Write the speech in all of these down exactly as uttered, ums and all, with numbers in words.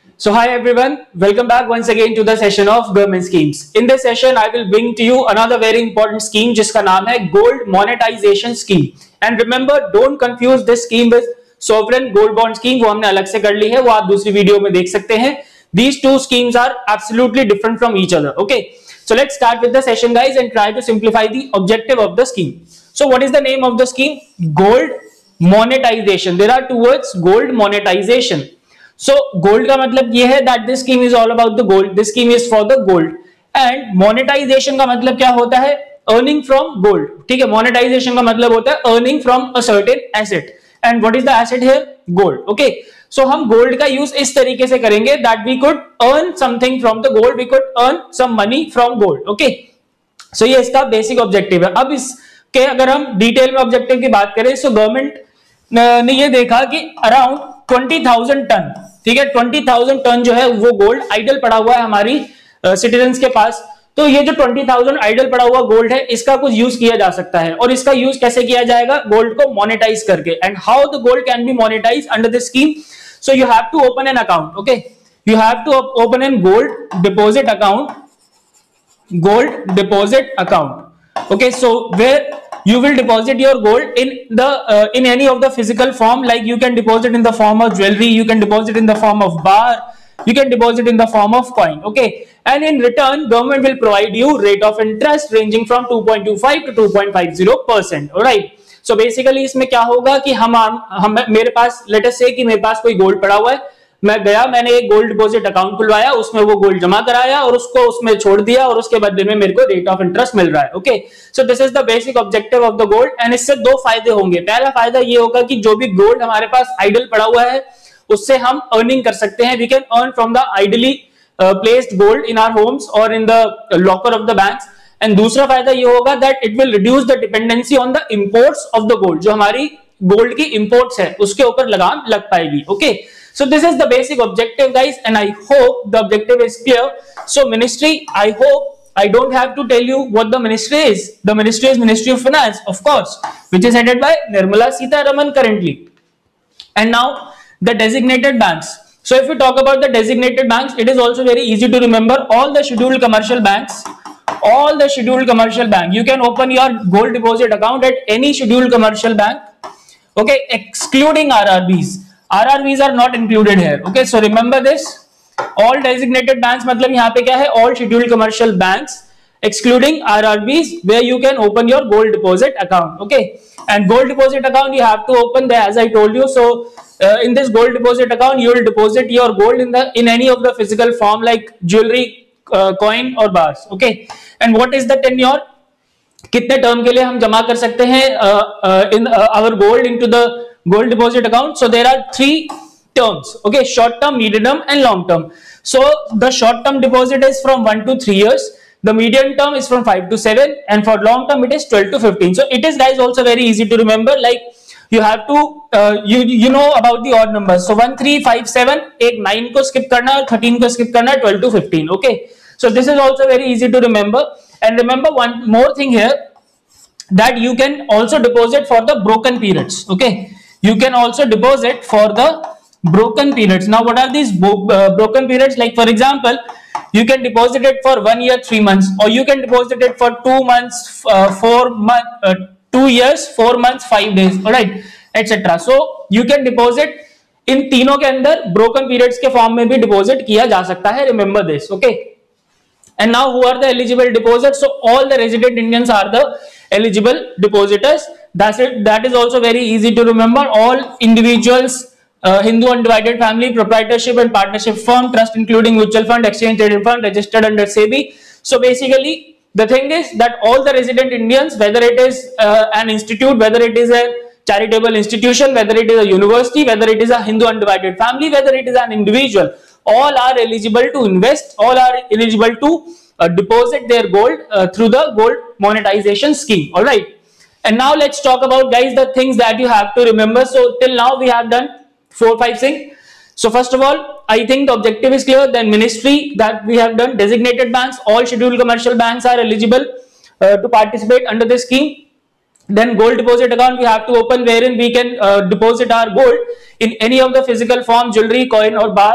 So hi everyone, welcome back once again to the session of government schemes. In this session, I will bring to you another very important scheme जिसका नाम है gold monetization scheme. And remember, don't confuse this scheme with sovereign gold bond scheme. वो हमने अलग से कर ली है, वो आप दूसरी वीडियो में देख सकते हैं. These two schemes are absolutely different from each other. Okay, so let's start with the session, guys, and try to simplify the objective of the scheme. So what is the name of the scheme? Gold monetization. There are two words, gold monetization. So gold का मतलब ये है that this scheme is all about the gold. This scheme is for the gold. And monetization का मतलब क्या होता है? Earning from gold. ठीक है, monetization का मतलब होता है earning from a certain asset. And what is the asset here? Gold. Okay. So हम gold का use इस तरीके से करेंगे that we could earn something from the gold. We could earn some money from gold. Okay. So ये इसका basic objective है. अब इसके अगर हम डिटेल में ऑब्जेक्टिव की बात करें, so गवर्नमेंट ने ये देखा कि अराउंड ट्वेंटी थाउजेंड टन, ठीक है, ट्वेंटी थाउजेंड टन जो है वो गोल्ड आइडल पड़ा हुआ है हमारी सिटीजन्स uh, के पास. तो ये जो ट्वेंटी थाउजेंड आइडल पड़ा हुआ गोल्ड है, इसका कुछ यूज किया जा सकता है. और इसका यूज कैसे किया जाएगा? गोल्ड को मोनेटाइज करके. And how the gold can be monetise under this scheme? So you have to open an account. Okay, you have to open an gold deposit account. Gold deposit account. Okay, so where you will deposit your gold in the uh, in any of the physical form, like you can deposit in the form of jewelry, you can deposit in the form of bar, you can deposit in the form of coin. Okay, and in return government will provide you rate of interest ranging from two point two five to two point five zero percent. All right, so basically इसमें क्या होगा कि हम हम मेरे पास let us से कि मेरे पास कोई गोल्ड पड़ा हुआ है, मैं गया, मैंने एक गोल्ड डिपॉजिट अकाउंट खुलवाया, उसमें वो गोल्ड जमा कराया और उसको उसमें छोड़ दिया और उसके बदले में मेरे को रेट ऑफ इंटरेस्ट मिल रहा है. Okay, so this is the basic objective of the gold. And इससे दो फायदे होंगे. पहला फायदा ये होगा कि जो भी गोल्ड हमारे पास आइडल पड़ा हुआ है उससे हम अर्निंग कर सकते हैं. We can earn from the idly placed gold in our homes और in the locker of the banks. And दूसरा फायदा ये होगा that it will reduce the dependency on the imports of the gold. जो हमारी गोल्ड की imports है उसके ऊपर लगाम लग पाएगी. Okay, so this is the basic objective, guys, and I hope the objective is clear. So ministry, I hope I don't have to tell you what the ministry is. The ministry is Ministry of Finance, of course, which is headed by Nirmala Sitharaman currently. And now the designated banks. So if we talk about the designated banks, it is also very easy to remember. All the scheduled commercial banks, all the scheduled commercial bank, you can open your gold deposit account at any scheduled commercial bank. Okay, excluding R R Bs. R R Bs are not included here. Okay, so remember this. All designated banks मतलब यहाँ पे क्या है? All scheduled commercial banks excluding R R Bs where you can open your gold deposit account. Okay, and gold deposit account you have to open there as I told you. So uh, in this gold deposit account you will deposit your gold in the in any of the physical form like jewelry, uh, coin or bars. Okay, and what is the tenure? कितने term के लिए हम जमा कर सकते हैं in our gold into the gold deposit account? So there are three terms. Okay, short term, medium term and long term. So the short term deposit is from one to three years, the medium term is from five to seven, and for long term it is twelve to fifteen. So it is, guys, also very easy to remember. Like you have to uh, you you know about the odd numbers. So one three five seven, एक nine को skip करना है, thirteen को skip करना है, twelve to fifteen. Okay, so this is also very easy to remember. And remember one more thing here, that you can also deposit for the broken periods. Okay, you can also deposit for the broken periods. Now what are these uh, broken periods? Like for example, you can deposit it for one year three months, or you can deposit it for two months uh, four months uh, two years four months five days. All right, etc. So you can deposit इन तीनों के अंदर broken periods के form में भी deposit किया जा सकता है. Remember this. Okay, and now who are the eligible depositors? So all the resident Indians are the eligible depositors. That's it. That is also very easy to remember. All individuals, uh, Hindu undivided family, proprietorship and partnership firm, trust including mutual fund, exchange traded fund, registered under SEBI. So basically the thing is that all the resident Indians, whether it is uh, an institute, whether it is a charitable institution, whether it is a university, whether it is a Hindu undivided family, whether it is an individual, all are eligible to invest, all are eligible to uh, deposit their gold uh, through the gold monetization scheme. All right. And now let's talk about, guys, the things that you have to remember. So till now we have done four five things. So first of all, I think the objective is clear. Then ministry, that we have done. Designated banks, all scheduled commercial banks are eligible uh, to participate under this scheme. Then gold deposit account we have to open, wherein we can uh, deposit our gold in any of the physical form, jewelry, coin or bar.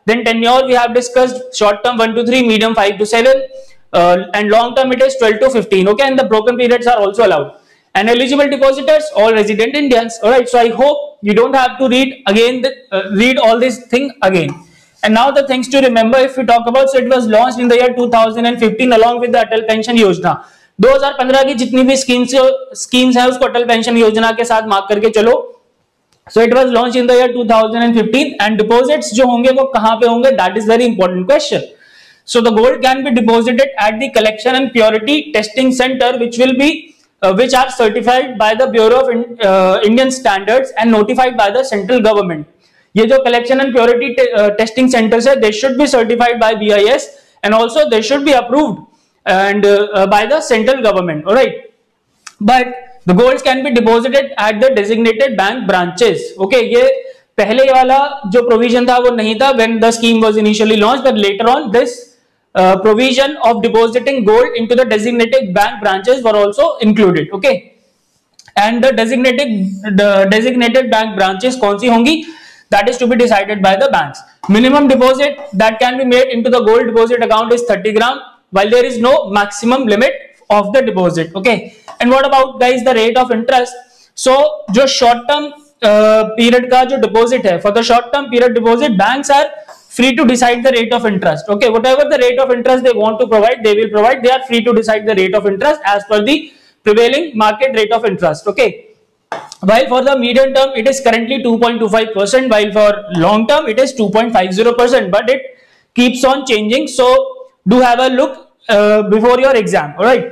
Then tenure we have discussed, short term one to three, medium five to seven, uh, and long term it is twelve to fifteen. Okay, and the broken periods are also allowed. And eligible depositors, all resident Indians. All right, so I hope you don't have to read again, the, uh, read all this thing again. And now the things to remember, if we talk about, so it was launched in the year two thousand fifteen along with the Atal Pension Yojana. दो हज़ार पंद्रह की जितनी भी schemes schemes है उसको अटल pension योजना के साथ मार्क करके चलो. So it was launched in the year two thousand fifteen, and deposits जो होंगे वो कहाँ पे होंगे? That is very important question. So the gold can be deposited at the collection and purity testing center, which will be uh, which are certified by the Bureau of in, uh, Indian Standards and notified by the central government. ये जो collection and purity te, uh, testing centers है, they should be certified by B I S, and also they should be approved and uh, by the central government. All right, but the golds can be deposited at the designated bank branches. Okay, ये पहले वाला जो provision था वो नहीं था when the scheme was initially launched, but later on this uh, provision of depositing gold into the designated bank branches were also included. Okay, and the designated the designated bank branches कौन सी होंगी? That is to be decided by the banks. Minimum deposit that can be made into the gold deposit account is thirty gram, while there is no maximum limit of the deposit. Okay, and what about guys the rate of interest? So जो short term uh, period का जो deposit है, for the short term period deposit, banks are free to decide the rate of interest. Okay, whatever the rate of interest they want to provide, they will provide. They are free to decide the rate of interest as per the prevailing market rate of interest. Okay, while for the medium term it is currently two point two five percent, while for long term it is two point five zero percent, but it keeps on changing. So do have a look uh, before your exam. All right.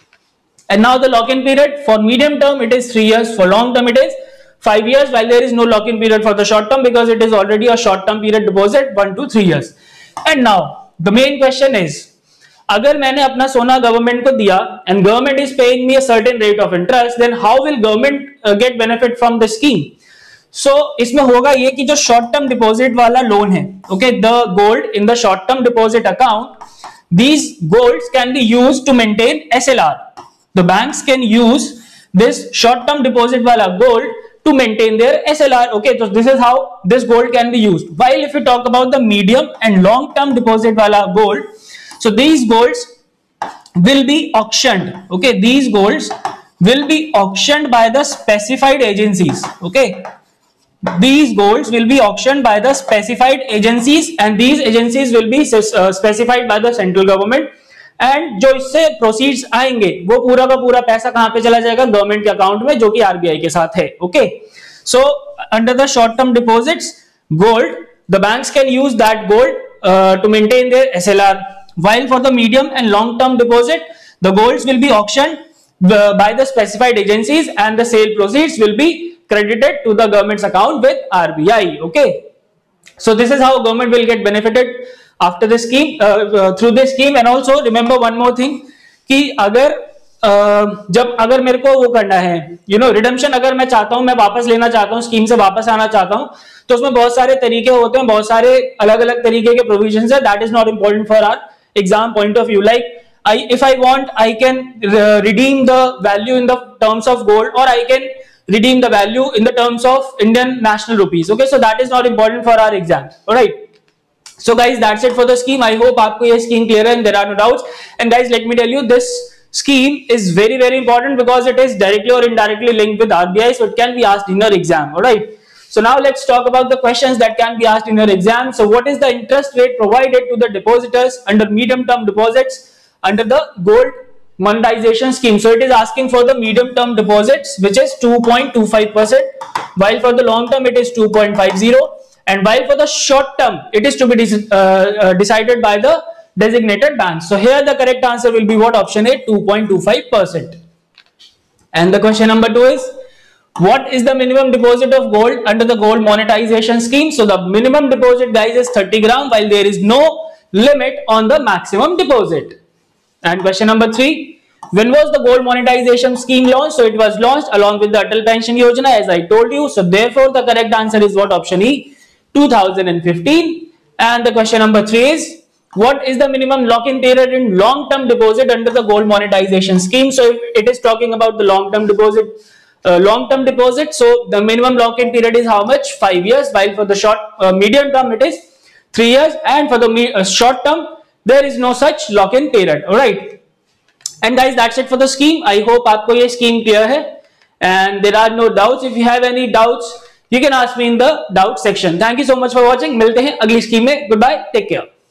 And now the lock-in period for medium term it is three years, for long term it is five years, while there is no lock-in period for the short term because it is already a short-term period deposit, one to three years. And now the main question is, अगर मैंने अपना सोना government को दिया and government is paying me a certain rate of interest, then how will government uh, get benefit from the scheme? So इसमें होगा ये कि जो short term deposit वाला लोन है, okay, the gold in the short term deposit account, these golds can be used to maintain S L R. The banks can use this short term deposit wala gold to maintain their S L R. Okay, so this is how this gold can be used. While if we talk about the medium and long term deposit wala gold, so these golds will be auctioned. Okay, these golds will be auctioned by the specified agencies. Okay, these golds will be auctioned by the specified agencies, and these agencies will be uh, specified by the central government. And जो इससे proceeds आएंगे वो पूरा का पूरा पैसा कहां पे चला जाएगा? गवर्नमेंट के अकाउंट में, जो कि आरबीआई के साथ है. Okay, so under the short term deposits gold, the banks can use that gold to maintain their SLR, while for the medium and long term deposit the golds will be auctioned by the specified agencies and the sale proceeds will be credited to the government's account with R B I. Okay, so this is how government will get benefited after the scheme, uh, uh, through this scheme. And also remember one more thing कि अगर uh, जब अगर मेरे को वो करना है, you know, redemption अगर मैं चाहता हूं, मैं वापस लेना चाहता हूं, स्कीम से वापस आना चाहता हूं, तो उसमें बहुत सारे तरीके होते हैं, बहुत सारे अलग अलग तरीके के प्रोविजंस है. That is not important for our exam point of view. Like I, if I want, I can uh, redeem the value in the terms of gold, or I can redeem the value in the terms of Indian national rupees. Okay, so that is not important for our exam. All right. So guys, that's it for the scheme. I hope आपको ये scheme clear है and there are no doubts. And guys, let me tell you, this scheme is very very important because it is directly or indirectly linked with R B I, so it can be asked in your exam. All right. So now let's talk about the questions that can be asked in your exam. So what is the interest rate provided to the depositors under medium term deposits under the gold monetization scheme? So it is asking for the medium term deposits, which is two point two five percent, while for the long term it is two point five zero, and while for the short term it is to be uh, uh, decided by the designated bank. So here the correct answer will be what? Option A, two point two five percent. And the question number two is, what is the minimum deposit of gold under the gold monetization scheme? So the minimum deposit, guys, is thirty gram, while there is no limit on the maximum deposit. And question number three, when was the gold monetization scheme launched? So it was launched along with the Atal Pension Yojana, as I told you. So therefore the correct answer is what? Option E, two thousand fifteen. And the question number three is, what is the minimum lock-in period in long-term deposit under the gold monetization scheme? So if it is talking about the long-term deposit, uh, long-term deposit, so the minimum lock-in period is how much? Five years, while for the short, uh, medium term it is three years, and for the uh, short term there is no such lock-in period. All right, and guys, that's it for the scheme. I hope आपको ये scheme clear है, and there are no doubts. If you have any doubts, you can ask me in the doubt section. Thank you so much for watching. मिलते हैं अगली scheme में. Goodbye, take care.